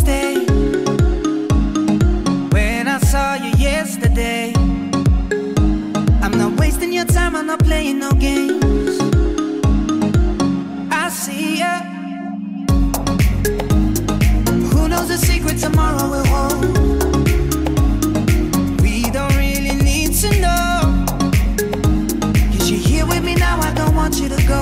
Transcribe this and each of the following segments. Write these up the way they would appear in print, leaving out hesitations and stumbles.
stay. When I saw you yesterday, I'm not wasting your time, I'm not playing no games. I see ya. Who knows the secret tomorrow will hold? We don't really need to know. 'Cause you're here with me now, I don't want you to go.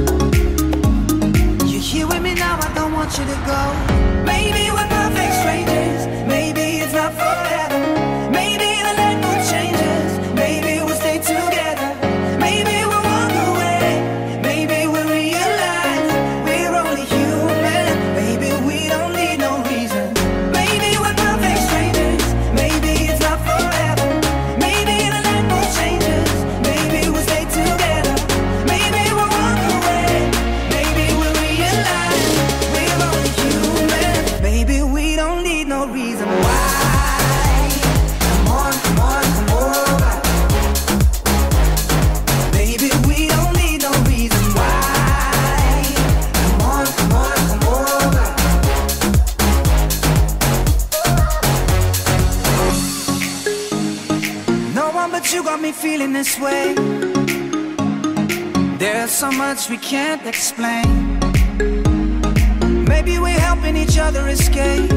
You're here with me now, I don't want you to go. Maybe we're perfect strangers, maybe it's not forever. Maybe the night will change us, maybe we'll stay together. Maybe we'll walk away, maybe we'll realize we're only human. Maybe we don't need no reason. Maybe we're perfect strangers, maybe it's not forever. Maybe the night will change us, maybe we'll stay together. Maybe we'll walk away, maybe we'll realize we're only human. Maybe we don't need no reason why. Come on, come on, come over. Maybe we don't need no reason why. Come on, come on, come over. No one but you got me feeling this way. There's so much we can't explain. Maybe we're helping each other escape.